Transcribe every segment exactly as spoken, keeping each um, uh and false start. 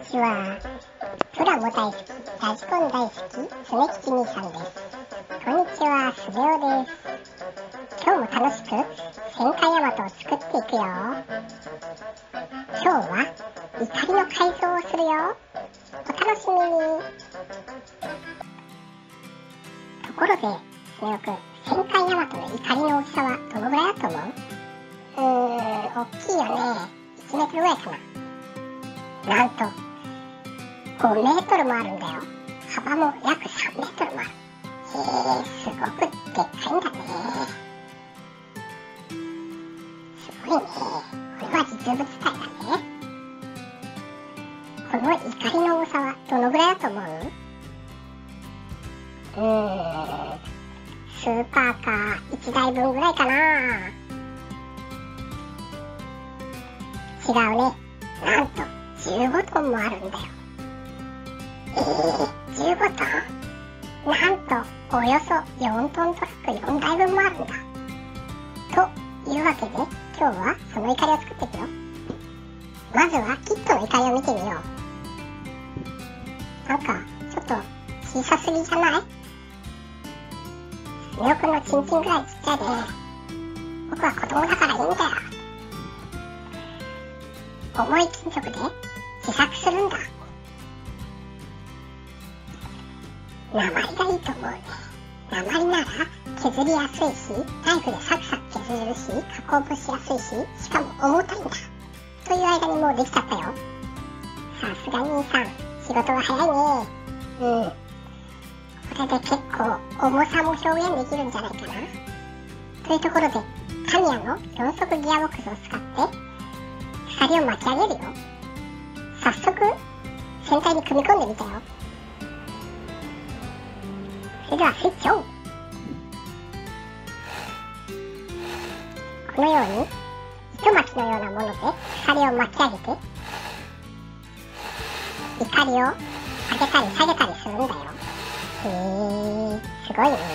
ちは。プラも大好き、ラジコン大好き、常吉兄さんです。こんにちは、すべおです。今日も楽しく戦艦ヤマトを作っていくよ。今日は怒りの改造をするよ。お楽しみに。ところで、スネ夫くん、戦艦ヤマトの怒りの大きさはどのぐらいだと思う？うーん、大きいよね。いちメートルぐらいかな。なんとごメートルもあるんだよ。幅も約さんメートルもある。へえ、すごくでっかいんだね。すごいね。これは実物体だね。この怒りの重さはどのぐらいだと思う？うーん、スーパーカーいちだいぶんぐらいかな。違うね。なんとじゅうごトンもあるんだよ。えー、じゅうごトン？なんとおよそよんトントラックよんだいぶんもあるんだ。というわけで今日はその怒りを作っていくよ。まずはキットの怒りを見てみよう。なんかちょっと小さすぎじゃない？スネ夫くんのチンチンぐらいちっちゃいで、僕は子供だからいいんだよ。重い金属で自作するんだ。鉛がいいと思うね。鉛なら削りやすいし、ナイフでサクサク削れるし、加工もしやすいし、しかも重たいんだ。という間にもうできちゃったよ。さすが兄さん、仕事が早いね。うん。これで結構重さも表現できるんじゃないかな。というところで、タミヤのよん速ギアボックスを使って鎖を巻き上げるよ。早速船体に組み込んでみたよ。それではスイッチオン。このように糸巻きのようなもので鎖を巻き上げて怒りを上げたり下げたりするんだよ。へー、すごいね。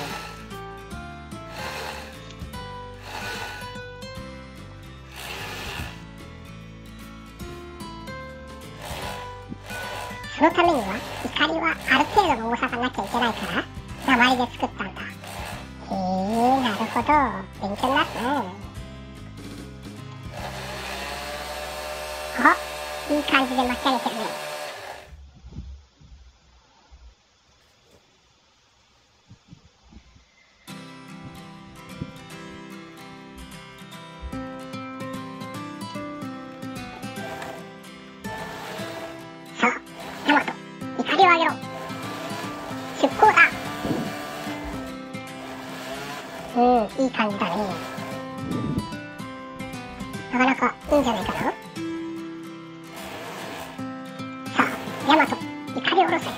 そのためには怒りはある程度の重さがなきゃいけないから鉛で作ったんだ。へえ、なるほど。勉強になるね。あ、いい感じで巻き上げてるね。さあ、ヤマト、怒りを上げろ。出航だ。うん、いい感じだね。なかなかいいんじゃないかな。さあ、ヤマト、怒りを下ろせ。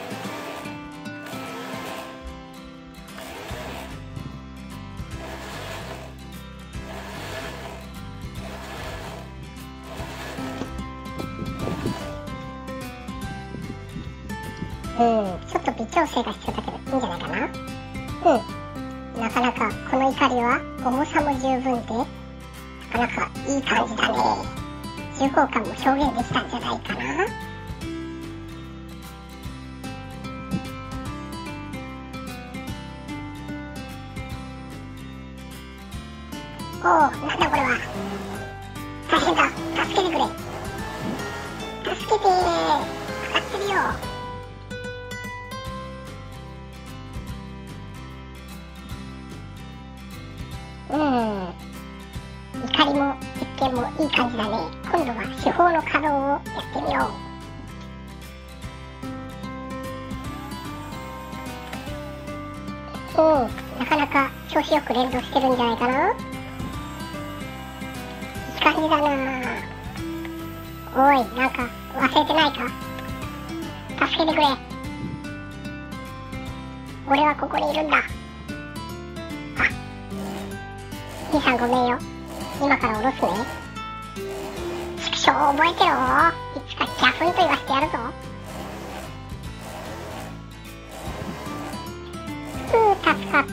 うん、ちょっと微調整が必要だけどいいんじゃないかな。うん、なかなかこの怒りは重さも十分で、なかなかいい感じだね。重厚感も表現できたんじゃないかな。おお、なんだこれは。大変だ、助けてくれ。助けてー、かかってるよ。うん、怒りも実験もいい感じだね。今度は手法の稼働をやってみよう。うん、なかなか調子よく連動してるんじゃないかな。いい感じだな。おい、なんか忘れてないか。助けてくれ。俺はここにいるんだ。兄さんごめんよ。今から下ろすね。畜生、覚えてろ。いつかギャフンと言わせてやるぞ。ふう、助かった。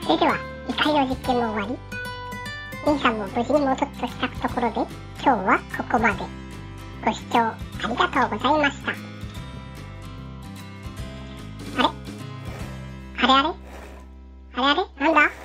それでは、異界の実験も終わり、兄さんも無事に戻ってきたところで、今日はここまで。ご視聴ありがとうございました。あれあれあれあれあれなんだ